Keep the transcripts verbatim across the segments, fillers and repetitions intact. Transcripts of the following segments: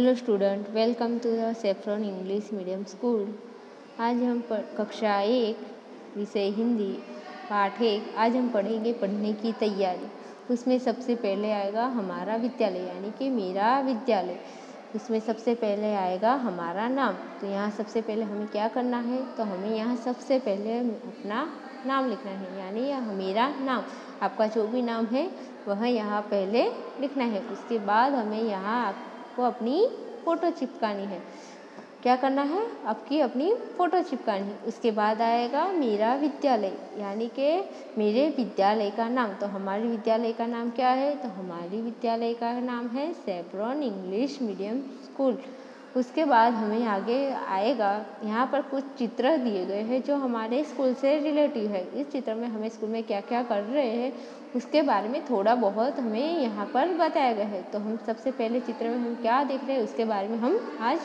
Hello student, welcome to the saffron English medium school. आज हम कक्षा एक विषय हिंदी पाठ एक आज हम पढ़ेंगे पढ़ने की तैयारी। उसमें सबसे पहले आएगा हमारा विद्यालय यानी कि मेरा विद्यालय। उसमें सबसे पहले आएगा हमारा नाम। तो यहाँ सबसे पहले हमें क्या करना है, तो हमें यहाँ सबसे पहले अपना नाम लिखना है, यानी यह मेरा नाम। आपका जो भी नाम है वह यहाँ पहले लिखना है। उसके बाद हमें यहाँ आपको अपनी फ़ोटो चिपकानी है। क्या करना है, आपकी अपनी फ़ोटो चिपकानी है। उसके बाद आएगा मेरा विद्यालय यानी कि मेरे विद्यालय का नाम। तो हमारे विद्यालय का नाम क्या है, तो हमारी विद्यालय का नाम है सेफ्रॉन इंग्लिश मीडियम स्कूल। उसके बाद हमें आगे आएगा, यहाँ पर कुछ चित्र दिए गए हैं जो हमारे स्कूल से रिलेटिव है। इस चित्र में हमें स्कूल में क्या क्या कर रहे हैं उसके बारे में थोड़ा बहुत हमें यहाँ पर बताया गया है। तो हम सबसे पहले चित्र में हम क्या देख रहे हैं उसके बारे में हम आज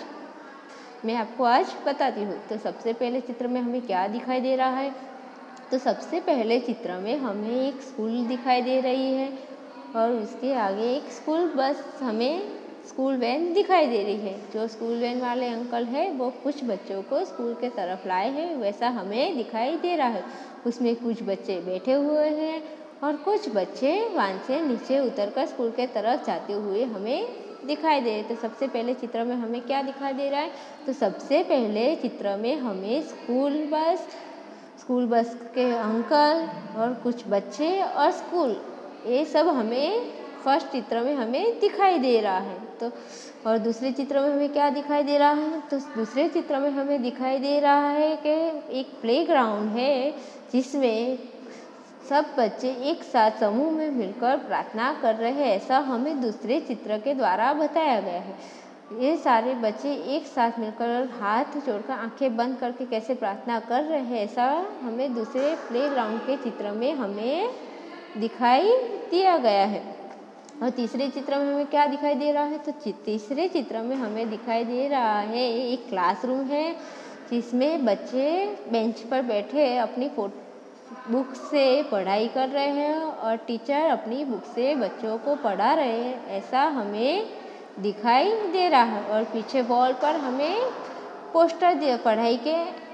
मैं आपको आज बताती हूँ। तो सबसे पहले चित्र में हमें क्या दिखाई दे रहा है, तो सबसे पहले चित्र में हमें एक स्कूल दिखाई दे रही है और उसके आगे एक स्कूल बस हमें स्कूल वैन दिखाई दे रही है। जो स्कूल वैन वाले अंकल है वो कुछ बच्चों को स्कूल के तरफ लाए हैं, वैसा हमें दिखाई दे रहा है। उसमें कुछ बच्चे बैठे हुए हैं और कुछ बच्चे वहाँ से नीचे उतरकर स्कूल के तरफ जाते हुए हमें दिखाई दे रहे। तो सबसे पहले चित्र में हमें क्या दिखाई दे रहा है, तो सबसे पहले चित्र में हमें स्कूल बस स्कूल बस के अंकल और कुछ बच्चे और स्कूल, ये सब हमें फर्स्ट चित्र में हमें दिखाई दे रहा है। तो और दूसरे चित्र में हमें क्या दिखाई दे रहा है, तो दूसरे चित्र में हमें दिखाई दे रहा है कि एक प्लेग्राउंड है जिसमें सब बच्चे एक साथ समूह में मिलकर प्रार्थना कर रहे हैं, ऐसा हमें दूसरे चित्र के द्वारा बताया गया है। ये सारे बच्चे एक साथ मिलकर हाथ जोड़कर आंखें बंद करके कैसे प्रार्थना कर रहे हैं, ऐसा हमें दूसरे प्लेग्राउंड के चित्र में हमें दिखाई दिया गया है। और तीसरे चित्र में हमें क्या दिखाई दे रहा है, तो तीसरे चित्र में हमें दिखाई दे रहा है एक क्लासरूम है जिसमें बच्चे बेंच पर बैठे अपनी फोटो बुक से पढ़ाई कर रहे हैं और टीचर अपनी बुक से बच्चों को पढ़ा रहे हैं, ऐसा हमें दिखाई दे रहा है। और पीछे वॉल पर हमें पोस्टर दिए पढ़ाई के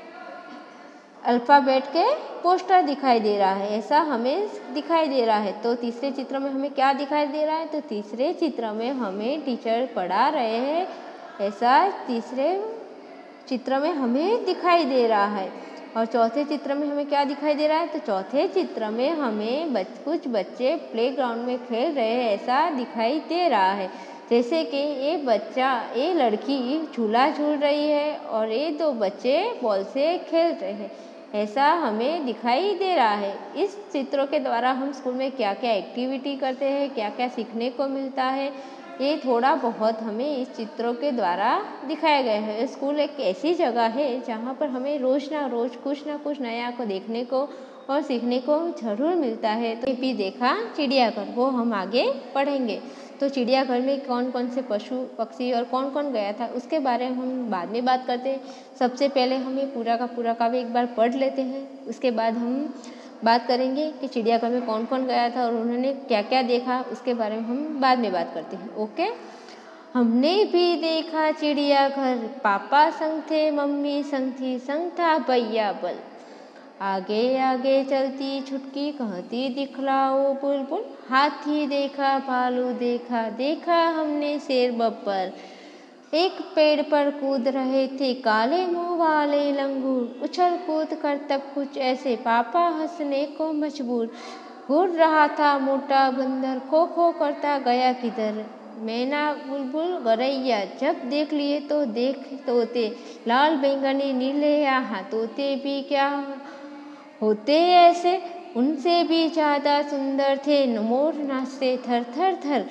अल्फ़ाबेट के पोस्टर दिखाई दे रहा है, ऐसा हमें दिखाई दे रहा है। तो तीसरे चित्र में हमें क्या दिखाई दे रहा है, तो तीसरे चित्र में हमें टीचर पढ़ा रहे हैं, ऐसा तीसरे चित्र में हमें दिखाई दे रहा है। और चौथे चित्र में हमें क्या दिखाई दे रहा है, तो चौथे चित्र में हमें बच, कुछ बच्चे प्लेग्राउंड में खेल रहे हैं, ऐसा दिखाई दे रहा है। जैसे कि ये बच्चा ये लड़की झूला झूल रही है और ये दो बच्चे बॉल से खेल रहे हैं, ऐसा हमें दिखाई दे रहा है। इस चित्रों के द्वारा हम स्कूल में क्या क्या एक्टिविटी करते हैं, क्या क्या सीखने को मिलता है, ये थोड़ा बहुत हमें इस चित्रों के द्वारा दिखाया गया है। स्कूल एक ऐसी जगह है जहाँ पर हमें रोज़ ना रोज़ कुछ ना कुछ नया को देखने को और सीखने को ज़रूर मिलता है। तो भी देखा चिड़ियाघर, वो हम आगे पढ़ेंगे। तो चिड़ियाघर में कौन कौन से पशु पक्षी और कौन कौन गया था उसके बारे में हम बाद में बात करते हैं। सबसे पहले हमें पूरा का पूरा काव्य एक बार पढ़ लेते हैं, उसके बाद हम बात करेंगे कि चिड़ियाघर में कौन कौन गया था और उन्होंने क्या क्या देखा, उसके बारे में हम बाद में बात करते हैं। ओके। हमने भी देखा चिड़ियाघर, पापा संग थे, मम्मी संग थी, संग था भैया बल। आगे आगे चलती छुटकी कहती दिखलाओ बुलबुल। हाथी देखा, भालू देखा, देखा हमने शेर बब्बर। एक पेड़ पर कूद रहे थे काले मुंह वाले लंगूर। उछल कूद कर तब कुछ ऐसे पापा हंसने को मजबूर। घूर रहा था मोटा बंदर, खो खो करता गया किधर। मैना बुलबुल गौरैया जब देख लिए तो देख तोते। लाल बैंगनी नीले यहाँ तोते भी क्या होते ऐसे, उनसे भी ज़्यादा सुंदर थे मोर नाचते थर थर थर।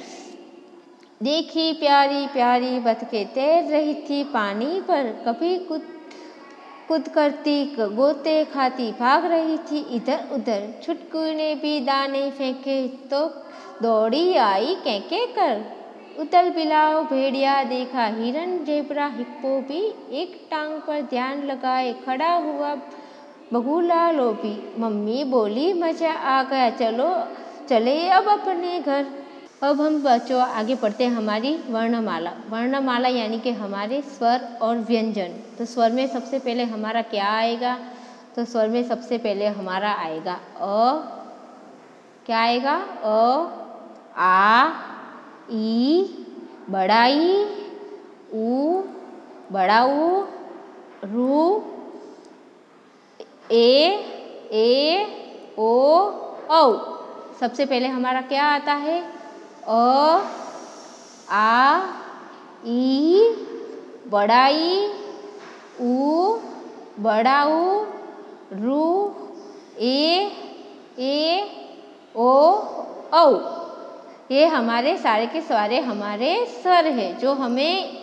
देखी प्यारी प्यारी बतखें तैर रही थी पानी पर, कभी कुद कुद करती गोते खाती भाग रही थी इधर उधर। छुटकू ने भी दाने फेंके तो दौड़ी आई कैके कर। उतल बिलाव भेड़िया देखा, हिरन जेबरा हिप्पो भी एक टांग पर ध्यान लगाए खड़ा हुआ बगुला लोभी। मम्मी बोली मजा आ गया, चलो चले अब अपने घर। अब हम बच्चों आगे पढ़ते हैं हमारी वर्णमाला। वर्णमाला यानी कि हमारे स्वर और व्यंजन। तो स्वर में सबसे पहले हमारा क्या आएगा? तो स्वर में सबसे पहले हमारा आएगा अ। क्या आएगा? अ, आ, ई, बड़ा ई, ऊ, बड़ा ऊ, रू, ए, ए, ओ, औ। सबसे पहले हमारा क्या आता है? अ, आ, ई, बड़ा ई, ऊ, बड़ा ऊ, रू, ए, ए, ओ, औ। ये हमारे सारे के सारे हमारे स्वर हैं जो हमें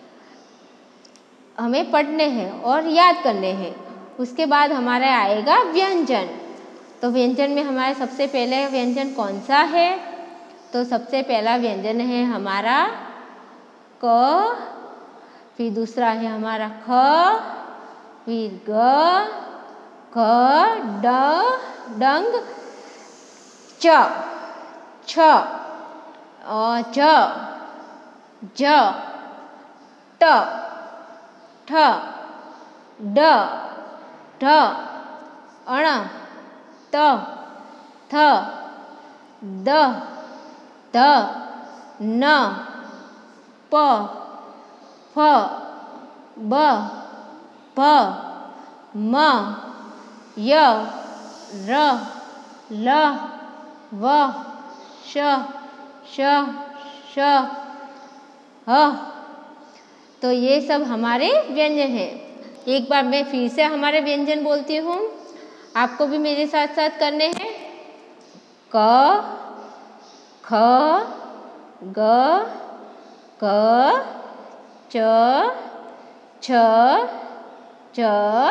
हमें पढ़ने हैं और याद करने हैं। उसके बाद हमारा आएगा व्यंजन। तो व्यंजन में हमारे सबसे पहले व्यंजन कौन सा है? तो सबसे पहला व्यंजन है हमारा क, फिर दूसरा है हमारा ख, फिर ग, घ, ड, डंग, च, छ, अ, ज, ज, ट, ठ, ड, ढ, अण, त, थ, द, ध, न, प, फ, ब, भ, म, य, र, ल, व, श, श, श, ह। तो ये सब हमारे व्यंजन हैं। एक बार मैं फिर से हमारे व्यंजन बोलती हूँ, आपको भी मेरे साथ साथ करने हैं। क, ख, ग, क, च, छ, च,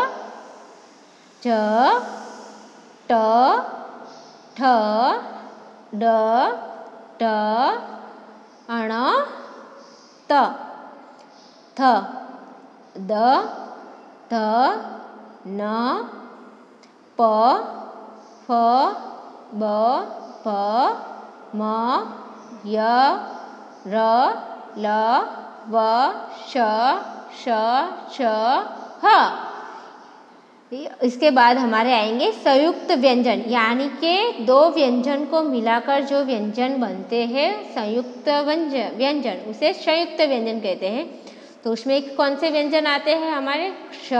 ज, ट, ठ, ड, ढ, अण, त, थ, द, ध, न, प, फ, ब, भ, म, य, र, ल, व, श, श, श, ह। इसके बाद हमारे आएंगे संयुक्त व्यंजन, यानी कि दो व्यंजन को मिलाकर जो व्यंजन बनते हैं संयुक्त व्यंजन व्यंजन उसे संयुक्त व्यंजन कहते हैं। तो उसमें कौन से व्यंजन आते हैं हमारे? श,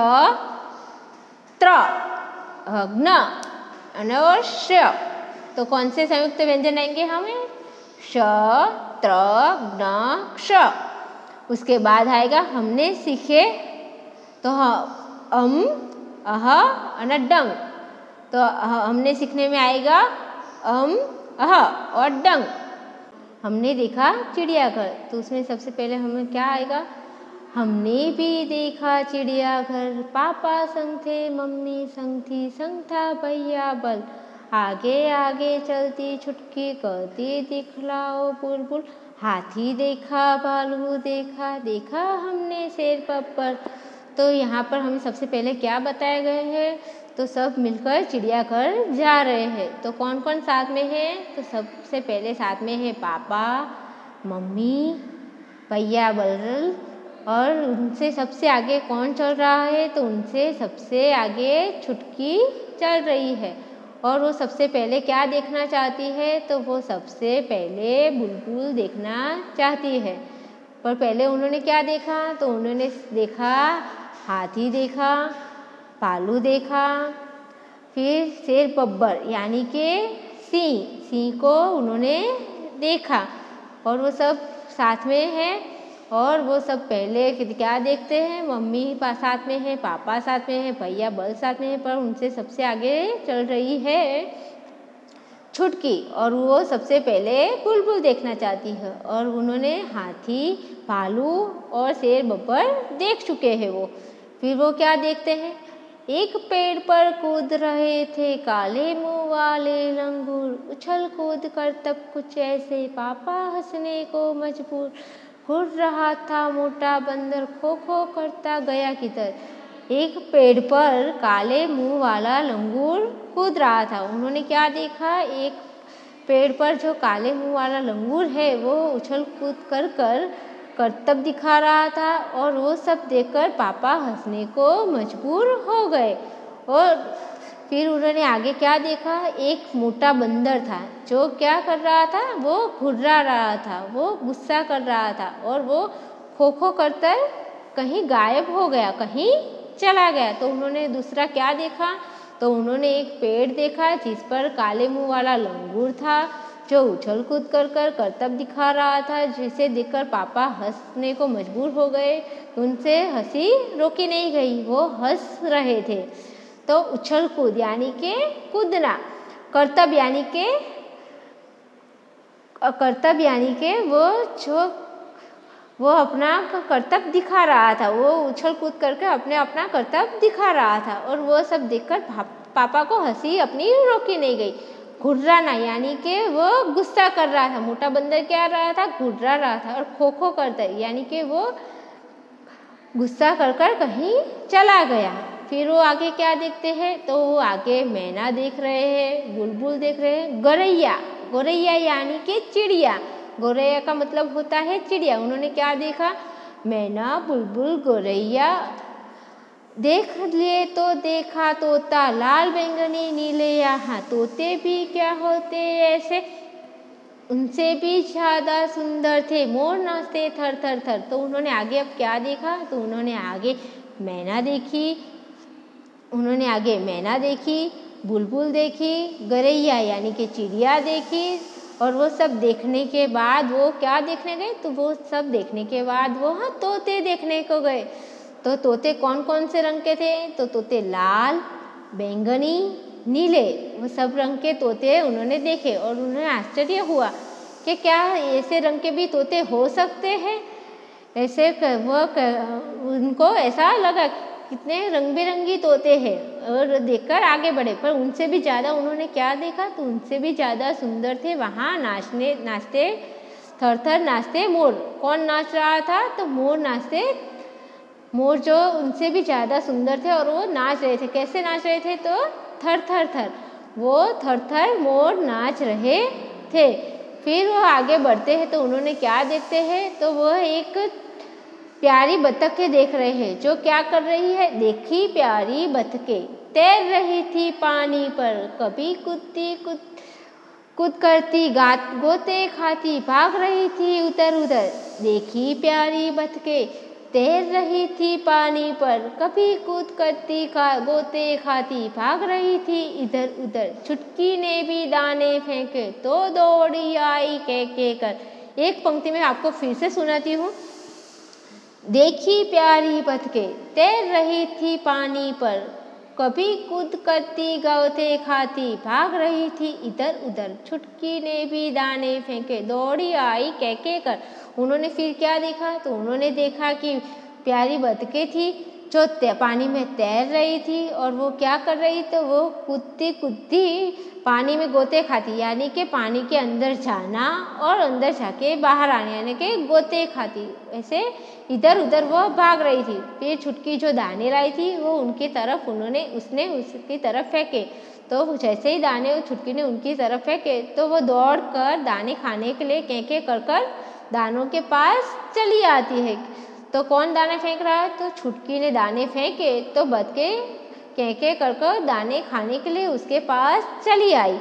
त्र, घ्न और श। तो कौन से संयुक्त व्यंजन आएंगे हमें? श, त्र, घ्न, क्ष। उसके बाद आएगा हमने सीखे तो अम, अह और डंग। तो हमने सीखने में आएगा अम, अह और डंग। हमने देखा चिड़ियाघर, तो उसमें सबसे पहले हमें क्या आएगा? हमने भी देखा चिड़ियाघर, पापा संग थे, मम्मी संग थी, संग था भैया बल, आगे आगे चलती छुटकी, कहती दिखलाओ बुलबुल, हाथी देखा, भालू देखा, देखा हमने शेर बब्बर। तो यहाँ पर हमें सबसे पहले क्या बताए गए हैं? तो सब मिलकर चिड़ियाघर जा रहे हैं। तो कौन कौन साथ में है? तो सबसे पहले साथ में है पापा, मम्मी, भैया बलराम, और उनसे सबसे आगे कौन चल रहा है? तो उनसे सबसे आगे छुटकी चल रही है। और वो सबसे पहले क्या देखना चाहती है? तो वो सबसे पहले बुलबुल देखना चाहती है। पर पहले उन्होंने क्या देखा? तो उन्होंने देखा हाथी देखा, भालू देखा, फिर शेर बब्बर यानी कि सिंह, सिंह को उन्होंने देखा। और वो सब साथ में है। और वो सब पहले क्या देखते हैं? मम्मी साथ में है, पापा साथ में है, भैया बल साथ में है, पर उनसे सबसे आगे चल रही है छुटकी, और वो सबसे पहले बुलबुल देखना चाहती है। और उन्होंने हाथी, भालू और शेर बब्बर देख चुके हैं वो। फिर वो क्या देखते हैं? एक पेड़ पर कूद रहे थे काले मुंह वाले लंगूर, उछल कूद कर तब कुछ ऐसे पापा हंसने को मजबूर, घुर रहा था मोटा बंदर, खो खो करता गया किधर। एक पेड़ पर काले मुंह वाला लंगूर कूद रहा था। उन्होंने क्या देखा? एक पेड़ पर जो काले मुंह वाला लंगूर है वो उछल कूद कर कर करतब दिखा रहा था और वो सब देखकर पापा हंसने को मजबूर हो गए। और फिर उन्होंने आगे क्या देखा, एक मोटा बंदर था जो क्या कर रहा था, वो घुर्रा रहा था, वो गुस्सा कर रहा था और वो खो खो करकर कहीं गायब हो गया, कहीं चला गया। तो उन्होंने दूसरा क्या देखा, तो उन्होंने एक पेड़ देखा जिस पर काले मुंह वाला लंगूर था जो उछल कूद कर कर करतब दिखा रहा था, जिसे देखकर पापा हंसने को मजबूर हो गए। उनसे हंसी रोकी नहीं गई, वो हंस रहे थे। तो उछल कूद यानी के कूदना, करतब यानी के करतब यानी के वो जो वो अपना करतब दिखा रहा था, वो उछल कूद करके अपने अपना करतब दिखा रहा था और वो सब देखकर पापा को हंसी अपनी रोकी नहीं गई। घुर्राना यानी कि वो गुस्सा कर रहा था, मोटा बंदर क्या रहा था, घुर्रा रहा था। और खो खो करता यानी कि वो गुस्सा कर कर कहीं चला गया। फिर वो आगे क्या देखते हैं, तो वो आगे मैना देख रहे हैं, बुलबुल देख रहे हैं, गौरैया, गौरैया यानी कि चिड़िया, गौरैया का मतलब होता है चिड़िया। उन्होंने क्या देखा, मैना बुलबुल गौरैया देख लिए तो देखा तोता लाल बैंगनी नीले, यहाँ तोते भी क्या होते ऐसे, उनसे भी ज़्यादा सुंदर थे, मोर नाचते थर थर थर। तो उन्होंने आगे अब क्या देखा, तो उन्होंने आगे मैना देखी, उन्होंने आगे मैना देखी, बुलबुल देखी, गौरैया यानी कि चिड़िया देखी। और वो सब देखने के बाद वो क्या देखने गए, तो वो सब देखने के बाद वो हाँ तोते देखने को गए। तो तोते कौन कौन से रंग के थे, तो तोते लाल, बैंगनी, नीले, वो सब रंग के तोते उन्होंने देखे और उन्हें आश्चर्य हुआ कि क्या ऐसे रंग के भी तोते हो सकते हैं। ऐसे वो उनको ऐसा लगा कितने रंग बिरंगी तोते हैं और देखकर आगे बढ़े। पर उनसे भी ज़्यादा उन्होंने क्या देखा, तो उनसे भी ज़्यादा सुंदर थे वहाँ नाचने नाचते थर थर नाचते मोर। कौन नाच रहा था, तो मोर नाचते, मोर जो उनसे भी ज़्यादा सुंदर थे और वो नाच रहे थे। कैसे नाच रहे थे, तो थर थर थर, वो थर थर मोर नाच रहे थे। फिर वो आगे बढ़ते हैं तो उन्होंने क्या देखते हैं, तो वो एक प्यारी बतखें देख रहे हैं जो क्या कर रही है, देखी प्यारी बतखें तैर रही थी पानी पर, कभी कूदती कूद कूद करती गात गोते खाती भाग रही थी उधर उधर। देखी प्यारी बतखें तैर रही थी पानी पर, कभी कूद करती खा गोते खाती भाग रही थी इधर उधर। चुटकी ने भी दाने फेंके तो दौड़ी आई कह के कर। एक पंक्ति में आपको फिर से सुनाती हूँ। देखी प्यारी बतखें तैर रही थी पानी पर, कभी कूद करती गोते खाती भाग रही थी इधर उधर। चुटकी ने भी दाने फेंके दौड़ी आई कह के कर। उन्होंने फिर क्या देखा, तो उन्होंने देखा कि प्यारी बतखें थी जो पानी में तैर रही थी और वो क्या कर रही, तो वो कूदती कूदती पानी में गोते खाती, यानी कि पानी के अंदर जाना और अंदर जाके बाहर आने, यानी कि गोते खाती। ऐसे इधर उधर वो भाग रही थी। फिर छुटकी जो दाने लाई थी वो उनकी तरफ उन्होंने उसने उसकी तरफ फेंके। तो जैसे ही दाने छुटकी ने उनकी तरफ फेंके तो वो दौड़ कर दाने खाने के लिए कैंके कर कर दानों के पास चली आती है। तो कौन दाना फेंक रहा है, तो छुटकी ने दाने फेंके तो बतखें कैंके कर कर दाने खाने के लिए उसके पास चली आई।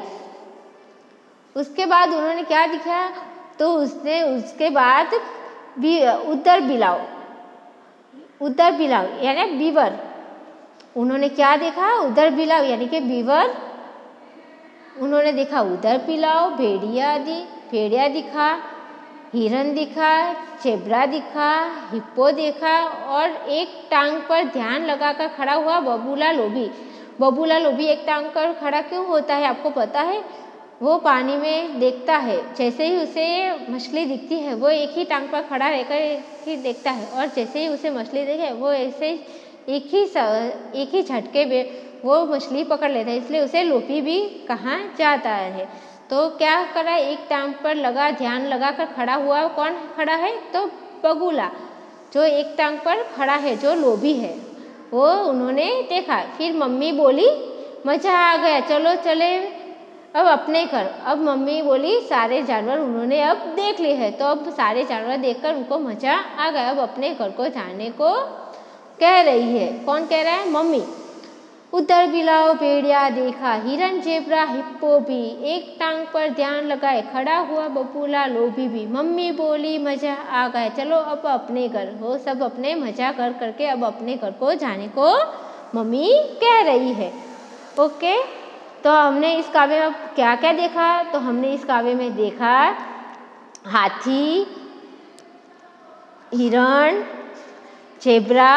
उसके बाद उन्होंने क्या दिखा, तो उसने उसके बाद भी उधर बिलाव उधर बिलाव यानी बीवर, उन्होंने क्या देखा, उधर बिलाव यानी कि बीवर। उन्होंने देखा उधर बिलाव, भेड़िया दी भेड़िया दिखा, हिरन दिखा, जेब्रा दिखा, हिप्पो देखा और एक टांग पर ध्यान लगाकर खड़ा हुआ बबूला लोभी। बबूला लोभी एक टांग पर खड़ा क्यों होता है, आपको पता है? वो पानी में देखता है, जैसे ही उसे मछली दिखती है वो एक ही टांग पर खड़ा रहकर ही देखता है और जैसे ही उसे मछली दिखे वो ऐसे एक ही एक ही झटके में वो मछली पकड़ लेता है, इसलिए उसे लोभी भी कहा जाता है। तो क्या करा, एक टांग पर लगा ध्यान लगा कर खड़ा हुआ, कौन खड़ा है, तो बगुला जो एक टांग पर खड़ा है, जो लोभी है, वो उन्होंने देखा। फिर मम्मी बोली मज़ा आ गया, चलो चले अब अपने घर। अब मम्मी बोली सारे जानवर उन्होंने अब देख लिए हैं, तो अब सारे जानवर देखकर उनको मजा आ गया। अब अपने घर को जाने को कह रही है। कौन कह रहा है? मम्मी। उधर बिलाव भेड़िया देखा, हिरन जेब्रा हिप्पो भी, एक टांग पर ध्यान लगाए खड़ा हुआ बबूला लोभी भी। मम्मी बोली मजा आ गया, चलो अब अपने घर। हो सब अपने मजा कर करके अब अपने घर को जाने को मम्मी कह रही है। ओके, तो हमने इस काव्य में क्या क्या देखा? तो हमने इस काव्य में देखा हाथी, हिरण, जेब्रा,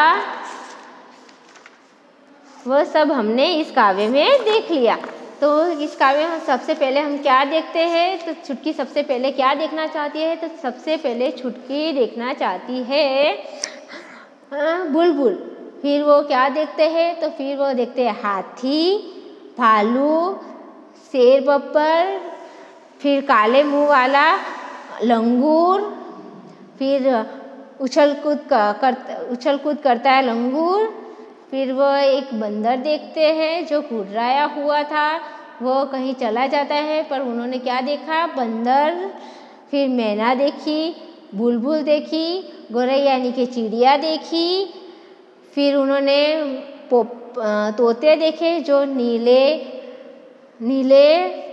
वह सब हमने इस काव्य में देख लिया। तो इस काव्य में सबसे पहले हम क्या देखते हैं? तो छुटकी सबसे पहले क्या देखना चाहती है? तो सबसे पहले छुटकी देखना चाहती है बुलबुल। फिर वो क्या देखते हैं? तो फिर वो देखते हैं हाथी, भालू, शेर बब्बर, फिर काले मुंह वाला लंगूर, फिर उछल कूद कर उछल कूद करता है लंगूर। फिर वो एक बंदर देखते हैं जो घुर्राया हुआ था, वो कहीं चला जाता है, पर उन्होंने क्या देखा? बंदर। फिर मैना देखी, बुलबुल देखी, गौरैया यानी कि चिड़िया देखी। फिर उन्होंने पोप तोते देखे जो नीले नीले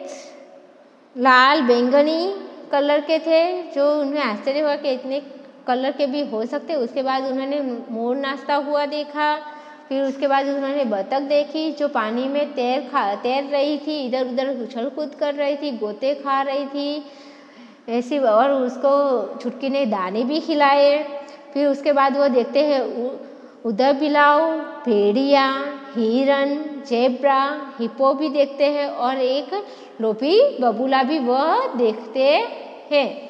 लाल बैंगनी कलर के थे, जो उन्हें आश्चर्य हुआ कि इतने कलर के भी हो सकते। उसके बाद उन्होंने मोर नाचता हुआ देखा। फिर उसके बाद उन्होंने बतख देखी जो पानी में तैर खा तैर रही थी, इधर उधर उछल कूद कर रही थी, गोते खा रही थी ऐसी, और उसको छुटकी ने दाने भी खिलाए। फिर उसके बाद वो देखते हैं उधर बिलाव, भेड़िया, हिरन, जेब्रा, हिप्पो भी देखते हैं, और एक लोभी बबूला भी वह देखते हैं।